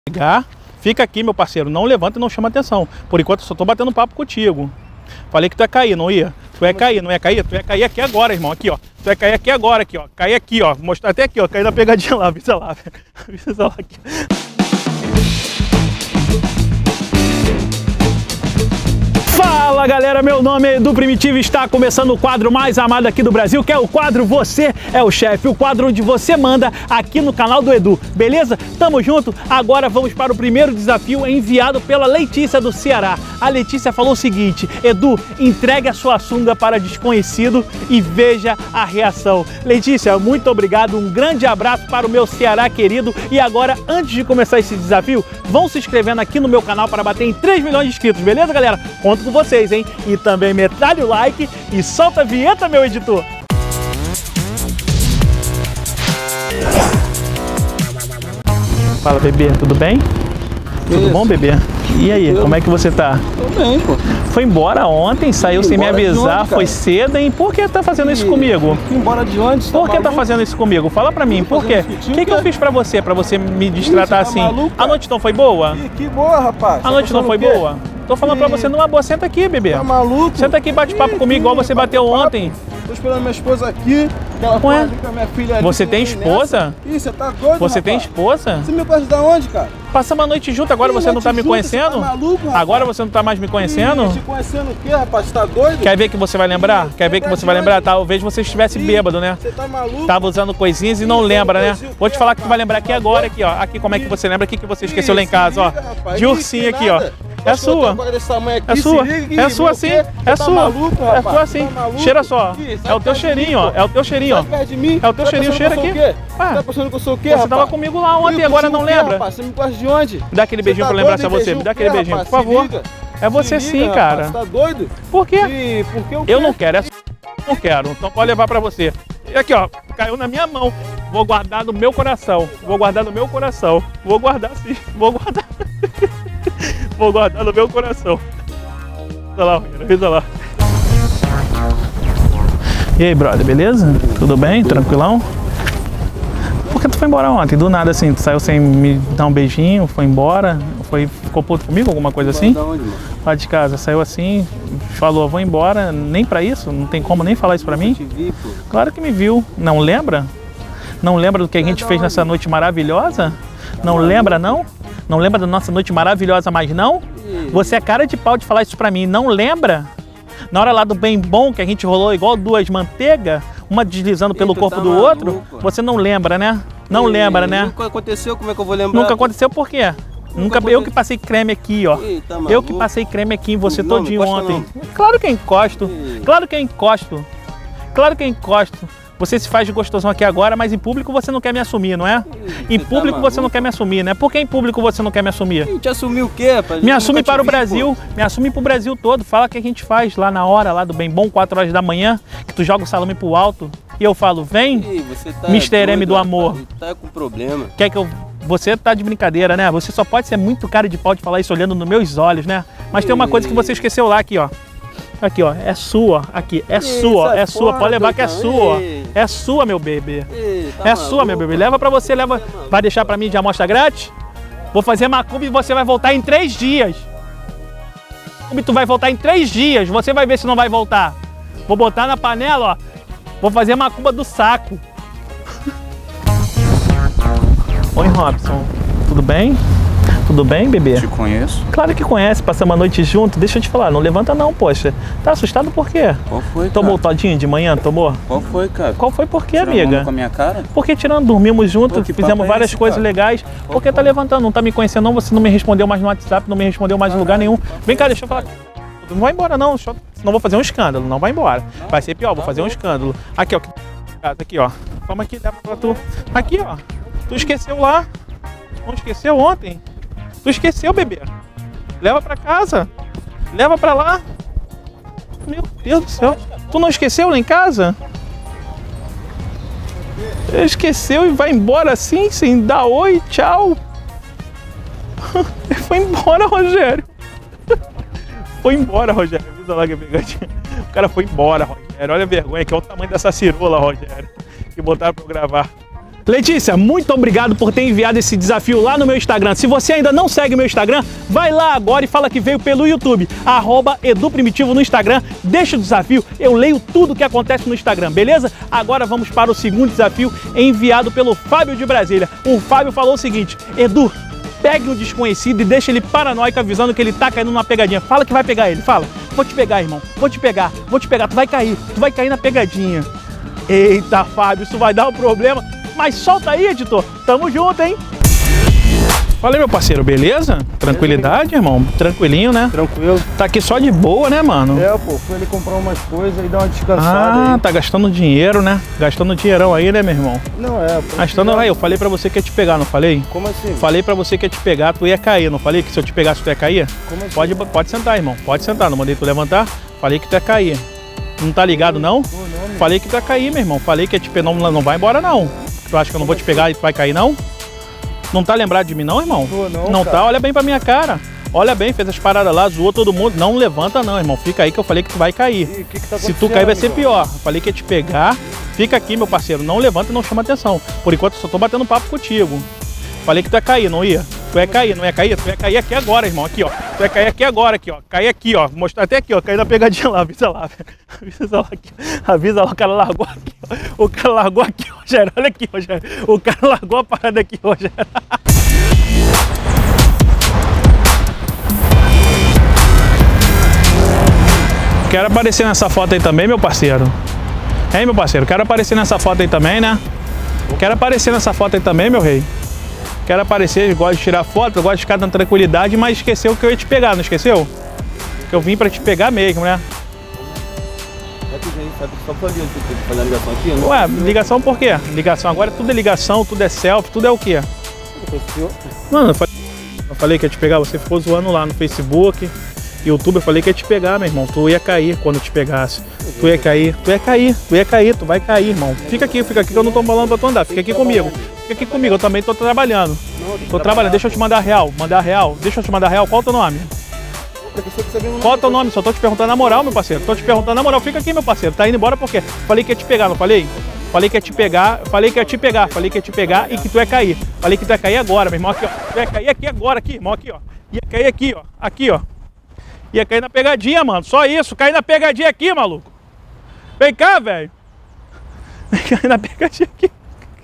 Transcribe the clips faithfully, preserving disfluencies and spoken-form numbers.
Pegar, fica aqui, meu parceiro, não levanta e não chama atenção. Por enquanto eu só tô batendo papo contigo. Falei que tu ia cair, não ia? Tu ia cair, não ia cair? Tu ia cair aqui agora, irmão, aqui, ó. Tu ia cair aqui agora, aqui, ó. Cair aqui, ó. Mostrar até aqui, ó. Cair na pegadinha lá, avisa lá. Avisa lá aqui. Fala galera, meu nome é Edu Primitivo e está começando o quadro mais amado aqui do Brasil, que é o quadro Você é o Chefe, o quadro onde você manda aqui no canal do Edu, beleza? Tamo junto, agora vamos para o primeiro desafio enviado pela Letícia do Ceará. A Letícia falou o seguinte: Edu, entregue a sua sunga para desconhecido e veja a reação. Letícia, muito obrigado, um grande abraço para o meu Ceará querido. E agora, antes de começar esse desafio, vão se inscrevendo aqui no meu canal para bater em três milhões de inscritos, beleza galera? Conto com vocês, hein? E também metralha o like e solta a vinheta, meu editor! Fala, bebê, tudo bem? Isso. Tudo bom, bebê? E aí, como é que você tá? Tô bem, pô. Foi embora ontem, saiu sem me avisar, foi cedo, hein? Por que tá fazendo isso comigo? Fui embora de onde? Por que tá fazendo isso comigo? Fala pra mim, por quê? O que que eu fiz pra você, pra você me destratar assim? A noite não foi boa? Que boa, rapaz. A noite não foi boa? Tô falando pra você numa boa, senta aqui, bebê. Tá maluco? Senta aqui e bate papo comigo, igual você bateu ontem. Tô esperando minha esposa aqui, que ela Ué? com a minha filha ali. Você tem esposa? Ih, você tá doido, Você rapaz? tem esposa? Você me conhece da onde, cara? Passamos a noite junto, agora Que você não tá noite me junto? conhecendo? Você tá maluco, rapaz? Agora você não tá mais me conhecendo? Ih, te conhecendo o quê, rapaz? Você tá doido? Quer ver que você vai lembrar? Quer ver que você vai lembrar? Talvez você estivesse Ih, bêbado, né? Você tá maluco? Tava usando coisinhas e não Ih, lembra, né? coisinha o Vou te quê, falar que tu vai rapaz? lembrar aqui agora, aqui, ó. Aqui, como é que você lembra? Aqui que você esqueceu lá em Ih, casa, ó. se liga, rapaz. De Ih, ursinho que aqui, ó. nada. É Acho que eu sua. tenho coisa desse tamanho aqui, É se sua. liga, É Ih, sua meu sim. quê? É Você sua. Tá maluco, É rapaz? sua sim. Tá maluco? Cheira só. Ih, sai É o teu perto de cheirinho, mim, ó. pô. É o teu cheirinho, ó. Sai perto de mim. É o teu Tá cheirinho, pensando cheira que eu aqui. sou o quê? Ah, Tá pensando que eu sou o quê, Você rapaz? tava comigo lá ontem, Ih, agora contigo não o quê, lembra? rapaz? Você me gosta de onde? Dá aquele beijinho Você pra tá lembrar doido pra em você. beijinho Me dá o quê, aquele beijinho, por rapaz? Se favor. liga. É você Se sim, liga, cara. rapaz. Você tá doido? Por quê? Ih, por que o quê? Eu não quero, é só não quero. Então pode levar pra você. E aqui, ó, caiu na minha mão. Vou guardar no meu coração. Vou guardar no meu coração. Vou guardar sim. Vou guardar. Vou guardar no meu coração. Olha lá, avisa lá. E aí, brother, beleza? Tudo bem? Tranquilão? Por que tu foi embora ontem? Do nada assim, tu saiu sem me dar um beijinho, foi embora? Foi, ficou puto comigo, alguma coisa assim? Da onde, mano? Lá de casa, saiu assim, falou, vou embora, nem pra isso? Não tem como nem falar isso pra mim? Te vi, pô. Claro que me viu. Não lembra? Não lembra do que a gente fez nessa noite maravilhosa? Não lembra, não? Não lembra da nossa noite maravilhosa, mais não? Você é cara de pau de falar isso pra mim, não lembra? Na hora lá do bem bom, que a gente rolou igual duas manteigas, uma deslizando pelo Ih, tu corpo tá do maluco. outro, você não lembra, né? Não Ih, lembra, né? Nunca aconteceu, como é que eu vou lembrar? Nunca aconteceu por quê? Nunca, eu aconteceu. que passei creme aqui, ó. Ih, tá Eu maluco. que passei creme aqui em você Não, todinho não encosta ontem. Claro que eu encosto. Ih. Claro que eu encosto. Claro que eu encosto. Você se faz de gostosão aqui agora, mas em público você não quer me assumir, não é? Em você tá público você não maluco? quer me assumir, né? Por que em público você não quer me assumir? Ih, te assumiu o quê, rapaz? Me Eu assume nunca te para o vi, Brasil, me assume para o Brasil todo. Fala o que a gente faz lá na hora, lá do bem bom, quatro horas da manhã, que tu joga o salame pro alto e eu falo, vem, Ih, você tá mister M doido, do rapaz. amor. Tá com problema. Quer que eu... Você tá de brincadeira, né? Você só pode ser muito cara de pau de falar isso olhando nos meus olhos, né? Mas tem uma coisa que você esqueceu lá, aqui, ó. Aqui, ó, é sua, aqui, é Ih, sua, sai é sua, fora, pode levar que é doidão. sua, ó. Ih. É sua, meu bebê. Ih, tá É sua, meu maluco? bebê. Leva pra você, leva. Tá maluco. Vai deixar pra mim de amostra grátis? Vou fazer macumba e você vai voltar em três dias. E tu vai voltar em três dias, você vai ver se não vai voltar. Vou botar na panela, ó. Vou fazer macumba do saco. Oi, Robson. Tudo bem? Tudo bem, bebê? Te conheço. Claro que conhece, passamos a noite junto. Deixa eu te falar, não levanta não, poxa. Tá assustado por quê? Qual foi, Tomou o cara? todinho de manhã, tomou? Qual foi, cara? Qual foi por quê, Tirou amiga? onda com a minha cara? Porque tirando, dormimos juntos, Pô, que fizemos papo é várias esse, coisas cara? legais. Qual Por que tá foi? levantando? Não tá me conhecendo não, você não me respondeu mais no WhatsApp, não me respondeu mais em lugar nenhum. Vem cá, deixa eu falar. Não vai embora não, deixa eu- senão vou fazer um escândalo, não vai embora. Vai ser pior, vou fazer um escândalo. Aqui, ó. Aqui, ó. Toma aqui, leva pra tu. Aqui, ó. Tu esqueceu lá. Não esqueceu ontem? Tu esqueceu, bebê. Leva pra casa. Leva pra lá. Meu Deus do céu. Tu não esqueceu lá em casa? Esqueceu e vai embora assim, sem dar oi, tchau. Ele foi embora, Rogério. Foi embora, Rogério. Avisa lá que é pegadinha. O cara foi embora, Rogério. Olha a vergonha aqui. Olha o tamanho dessa cirola, Rogério. Que botaram pra eu gravar. Letícia, muito obrigado por ter enviado esse desafio lá no meu Instagram. Se você ainda não segue meu Instagram, vai lá agora e fala que veio pelo YouTube, arroba Edu Primitivo no Instagram. Deixa o desafio, eu leio tudo que acontece no Instagram, beleza? Agora vamos para o segundo desafio enviado pelo Fábio de Brasília. O Fábio falou o seguinte: Edu, pegue um desconhecido e deixa ele paranoico avisando que ele tá caindo numa pegadinha. Fala que vai pegar ele, fala. Vou te pegar, irmão, vou te pegar, vou te pegar, tu vai cair, tu vai cair na pegadinha. Eita, Fábio, isso vai dar um problema. Mas solta aí, editor. Tamo junto, hein? Fala aí, meu parceiro, beleza? Tranquilidade, irmão? Tranquilinho, né? Tranquilo. Tá aqui só de boa, né, mano? É, pô, fui ali comprar umas coisas e dar uma descansada. Ah, aí. tá gastando dinheiro, né? Gastando dinheirão aí, né, meu irmão? Não, é. Gastando aí, eu falei pra você que ia te pegar, não falei? Como assim? Falei pra você que ia te pegar, tu ia cair, não falei que se eu te pegasse tu ia cair? Como assim? Pode, pode sentar, irmão, pode sentar, não mandei tu levantar, falei que tu ia cair. Não tá ligado, não? Pô, não, Falei que tu ia cair, meu irmão, falei que ia te pegar, não, não vai embora, não. Tu acha que eu não vou te pegar e tu vai cair, não? Não tá lembrado de mim, não, irmão? Pô, não, não cara. Tá? Olha bem pra minha cara. Olha bem, fez as paradas lá, zoou todo mundo. Não levanta, não, irmão. Fica aí que eu falei que tu vai cair. Ih, que que tá Se tu cair, vai ser amigão? pior. Falei que ia te pegar. Fica aqui, meu parceiro. Não levanta e não chama atenção. Por enquanto, eu só tô batendo papo contigo. Falei que tu ia cair, não ia? Tu ia cair, não ia cair? Tu ia cair aqui agora, irmão. Aqui, ó. Tu ia cair aqui agora, aqui, ó. Cair aqui, ó. Mostrar até aqui, ó. Cair na pegadinha lá. Avisa lá, velho. Avisa lá aqui. Avisa lá. O cara largou aqui, ó. O cara largou aqui, Rogério. Olha aqui, Rogério. O cara largou a parada aqui, Rogério. Quero aparecer nessa foto aí também, meu parceiro. Hein, meu parceiro? Quero aparecer nessa foto aí também, né? Quero aparecer nessa foto aí também, meu rei. Quero aparecer, gosto de tirar foto, eu gosto de ficar na tranquilidade, mas esqueceu que eu ia te pegar, não esqueceu? Que eu vim pra te pegar mesmo, né? Só pra fazer a ligação aqui? Não? Ué, ligação por quê? Ligação agora tudo é ligação, tudo é selfie, tudo é o quê? Mano, eu falei, eu falei que ia te pegar, você ficou zoando lá no Facebook, YouTube, eu falei que ia te pegar, meu irmão. Tu ia cair quando eu te pegasse. Tu ia cair, tu ia cair, tu ia cair, tu vai cair, irmão. Fica aqui, fica aqui que eu não tô falando pra tu andar. Fica aqui comigo. Fica aqui comigo, eu também tô trabalhando. Tô trabalhando, deixa eu te mandar real, mandar real. Deixa eu te mandar real, qual é o teu nome? Qual é o teu nome? Só tô te perguntando na moral, meu parceiro. Tô te perguntando na moral, fica aqui, meu parceiro. Tá indo embora por quê? Falei que ia te pegar, não falei? Falei que ia te pegar, falei que ia te pegar, falei que ia te pegar e que tu ia cair. Falei que tu ia cair agora, meu irmão, aqui, ó. Tu ia cair aqui agora, aqui, irmão, aqui, ó. Ia cair aqui, ó. Aqui, ó. Ia cair na pegadinha, mano. Só isso. Cair na pegadinha aqui, maluco. Vem cá, velho. Cair na pegadinha aqui.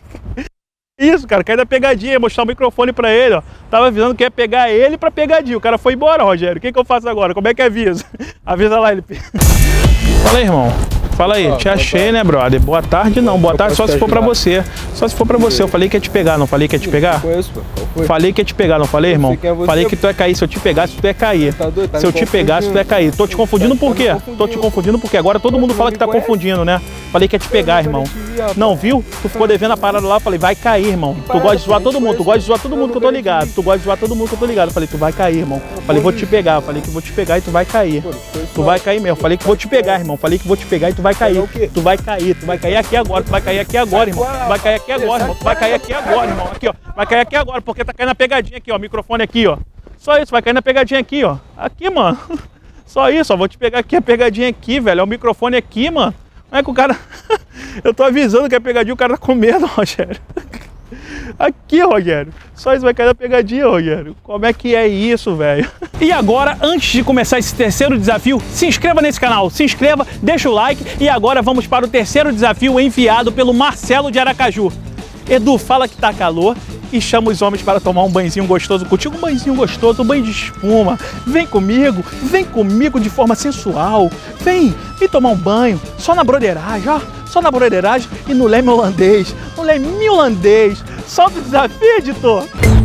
Isso, cara. Cair na pegadinha. Ia mostrar o microfone pra ele, ó. Tava avisando que ia pegar ele pra pegadinha. O cara foi embora, Rogério. O que que eu faço agora? Como é que avisa? Avisa lá ele. Fala aí, irmão. Fala aí, te achei, né, brother? Boa tarde, não. Boa tarde só se for pra você. Só se for pra você. Eu falei que ia te pegar, não falei que ia te pegar? Conheço, pô. Falei que ia te pegar, não falei, irmão? Falei que tu ia cair. Se eu te pegasse, tu ia cair. Se eu te pegasse, tu ia cair. Tô te confundindo por quê? Tô te confundindo porque agora todo mundo fala que tá confundindo, né? Falei que ia te pegar, irmão. Não, viu? Tu ficou devendo a parada lá, falei, vai cair, irmão. Tu gosta de zoar todo mundo, tu gosta de zoar todo mundo que eu tô ligado. Tu gosta de zoar todo mundo que eu tô ligado. Falei, tu vai cair, irmão. Falei, vou te pegar. Falei que vou te pegar e tu vai cair. Tu vai cair mesmo. Falei que vou te pegar, irmão. Falei que vou te pegar e tu vai cair. Tu vai cair, tu vai cair aqui agora, tu vai cair aqui agora, irmão. Tu vai cair aqui agora, irmão. Tu vai cair aqui agora, irmão. Aqui, ó. Vai cair aqui agora, porque tá caindo na pegadinha aqui, ó. Microfone aqui, ó. Só isso, vai cair na pegadinha aqui, ó. Aqui, mano. Só isso, ó. Vou te pegar aqui a pegadinha aqui, velho. É o microfone aqui, mano. Como é que o cara... Eu tô avisando que é pegadinha, o cara tá com medo, Rogério. Aqui, Rogério. Só isso vai cair na pegadinha, Rogério. Como é que é isso, velho? E agora, antes de começar esse terceiro desafio, se inscreva nesse canal. Se inscreva, deixa o like. E agora vamos para o terceiro desafio enviado pelo Marcelo de Aracaju. Edu, fala que tá calor e chama os homens para tomar um banhozinho gostoso contigo. Um banhozinho gostoso, um banho de espuma. Vem comigo, vem comigo de forma sensual. Vem, vem tomar um banho, só na broderagem, ó. Só na broderagem e no leme holandês. No leme holandês. Solta o desafio, editor.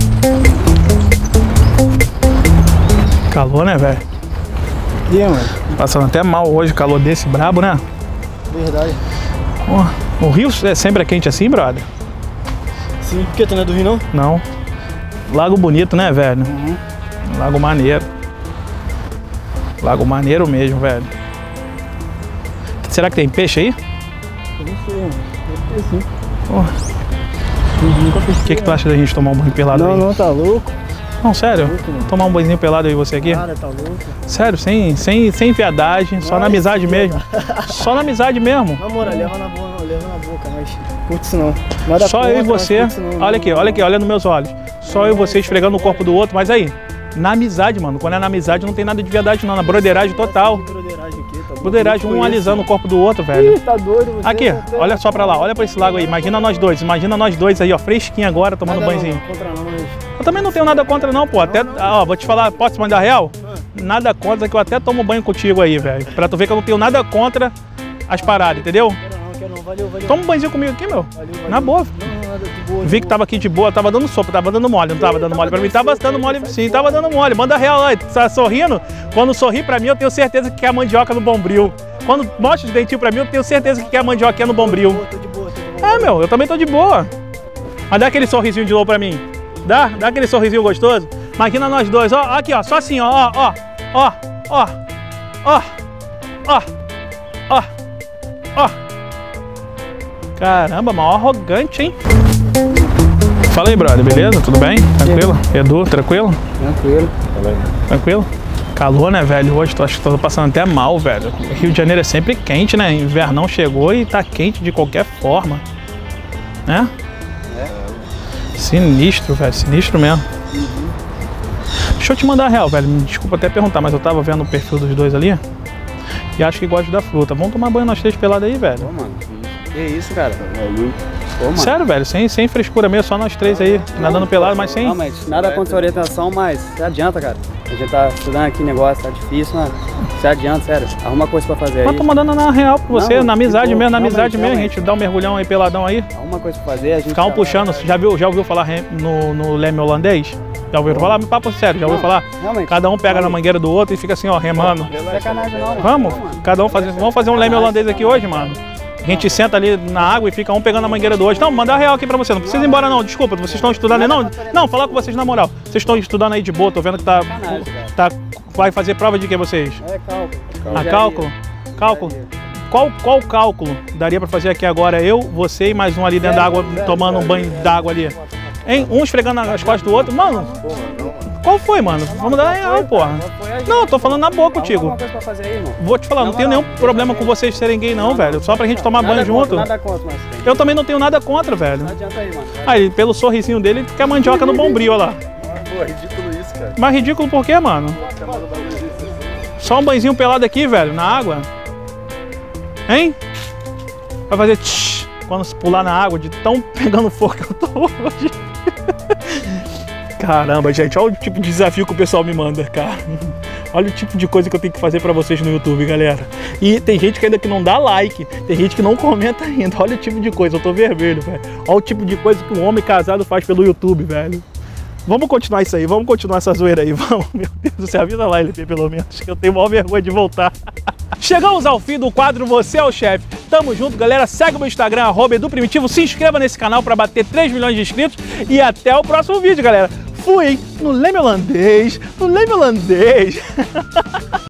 Calor, né, velho? E aí, mano? Passando até mal hoje, calor desse brabo, né? Verdade. Oh, o Rio é sempre quente assim, brother? Sim, por que tu não é do Rio, não? Não. Lago bonito, né, velho? Uhum. Lago maneiro. Lago maneiro mesmo, velho. Será que tem peixe aí? Eu não sei, mano. Deve ter sim. Oh. O que, que tu acha da gente tomar um banho pelado Não, aí? não, tá louco? Não, sério? Louco, mano. Tomar um banhozinho pelado aí você aqui? Cara, tá louco? Sério, sem, sem, sem viadagem, só Não, na amizade sim, mesmo. Só na amizade mesmo. Na moral, leva na boca, leva na boca. cara, mas curto isso não. Nada Só contra, eu e mas você. curto isso não, Olha não, aqui, não, olha não. aqui, olha nos meus olhos. Só eu e você esfregando o corpo do outro, mas aí, na amizade, mano. Quando é na amizade não tem nada de verdade não, na broderagem total. Que broderagem aqui, tá bom? Broderagem, um Conheço. alisando o corpo do outro, velho. Ih, tá doido você. Aqui, tá- olha só pra lá, olha pra esse lago aí. Imagina nós dois, imagina nós dois aí, ó, fresquinho agora, tomando Nada banhozinho. não, contra não, mas... Eu também não tenho nada contra não, pô. Até, ó, vou te falar, posso te mandar real? Nada contra que eu até tomo banho contigo aí, velho. Pra tu ver que eu não tenho nada contra as paradas, entendeu? Quero não, quero não, valeu, valeu. Toma um banhozinho comigo aqui, meu. Valeu, valeu. Na boa. Não, não, nada, de boa. de Vi que boa. tava aqui de boa, tava dando sopa, tava dando mole, não tava dando mole pra mim? Tava dando mole, sim, tava dando mole. Manda real lá, tá sorrindo? Quando sorri pra mim, eu tenho certeza que quer a mandioca no Bombril. Quando mostra os dentinhos pra mim, eu tenho certeza que quer a mandioquinha no Bombril. Tô de boa, tô de boa. É, meu, eu também tô de boa. Mas dá aquele sorrisinho de novo pra mim. Dá? Dá aquele sorrisinho gostoso? Imagina nós dois, ó, aqui, ó, só assim, ó, ó, ó, ó, ó, ó, ó, ó, ó. Caramba, mal arrogante, hein? Fala aí, brother, beleza? Tudo bem? Tranquilo? Edu, tranquilo? Tranquilo. Tranquilo? Calor, né, velho? Hoje tô, acho que tô passando até mal, velho. Rio de Janeiro é sempre quente, né? Invernão chegou e tá quente de qualquer forma. Né? É. Sinistro, velho. Sinistro mesmo. Uhum. Deixa eu te mandar a real, velho. Me desculpa até perguntar, mas eu tava vendo o perfil dos dois ali e acho que gosta da fruta. Vamos tomar banho nós três pelados aí, velho. Pô, mano, que isso, cara? Pô, mano. Sério, velho, sem, sem frescura mesmo, só nós três aí, nadando pelado, mas sem... Não, mas nada contra a orientação, mas se adianta, cara. A gente tá estudando aqui negócio, tá difícil, mano. Se adianta, sério. Arruma coisa pra fazer aí. Mas tô mandando na real pra você, Não, na amizade tipo, mesmo, na realmente, amizade mesmo, a realmente. gente dá um mergulhão aí, peladão aí. Arruma coisa pra fazer, a gente... Ficar um tá- puxando, já, viu, já ouviu falar re- no, no leme holandês? Já ouviu falar? Papo sério, já ouviu Não, falar? realmente. Cada um pega na mangueira do outro e fica assim, ó, remando. Sacanagem não, mano. Vamos? Pô, mano. Cada um fazer, vamos fazer um leme holandês aqui hoje, mano. A gente senta ali na água e fica um pegando a mangueira do outro. Não, mandar real aqui pra você. Não precisa ir embora não, desculpa. Vocês estão estudando aí, não? Não, falar com vocês na moral. Vocês estão estudando aí de boa, tô vendo que tá... Sacanagem, tá vai fazer prova de que vocês? É cálculo. A Engenharia. cálculo? Cálculo? Engenharia. Qual, qual cálculo daria pra fazer aqui agora? Eu, você e mais um ali dentro da água, tomando um banho d'água ali. Hein? Um esfregando as costas do outro. Mano, qual foi, mano? Vamos dar real, porra. Não, eu tô falando na boa contigo. Arruma coisa pra fazer aí, irmão. Vou te falar, não tenho nenhum problema com vocês serem gay não, velho. Só pra gente tomar banho Nada junto. contra, nada contra, mas tem. Eu também não tenho nada contra, velho. Não adianta aí, mano. Aí, pelo sorrisinho dele, ele quer mandioca no Bombril, olha lá. Pô, ridículo isso, cara. Mas ridículo por quê, mano? Só um banhozinho pelado aqui, velho, na água. Hein? Vai fazer tch quando se pular na água, de tão pegando fogo que eu tô hoje. Caramba, gente, olha o tipo de desafio que o pessoal me manda, cara. Olha o tipo de coisa que eu tenho que fazer pra vocês no YouTube, galera. E tem gente que ainda que não dá like, tem gente que não comenta ainda. Olha o tipo de coisa, eu tô vermelho, velho. Olha o tipo de coisa que um homem casado faz pelo YouTube, velho. Vamos continuar isso aí, vamos continuar essa zoeira aí, vamos. Meu Deus do céu, avisa lá, L P, pelo menos, que eu tenho maior vergonha de voltar. Chegamos ao fim do quadro Você é o Chefe. Tamo junto, galera. Segue o meu Instagram, arroba Edu Primitivo. Se inscreva nesse canal pra bater três milhões de inscritos. E até o próximo vídeo, galera. Fui no leme holandês, no leme holandês.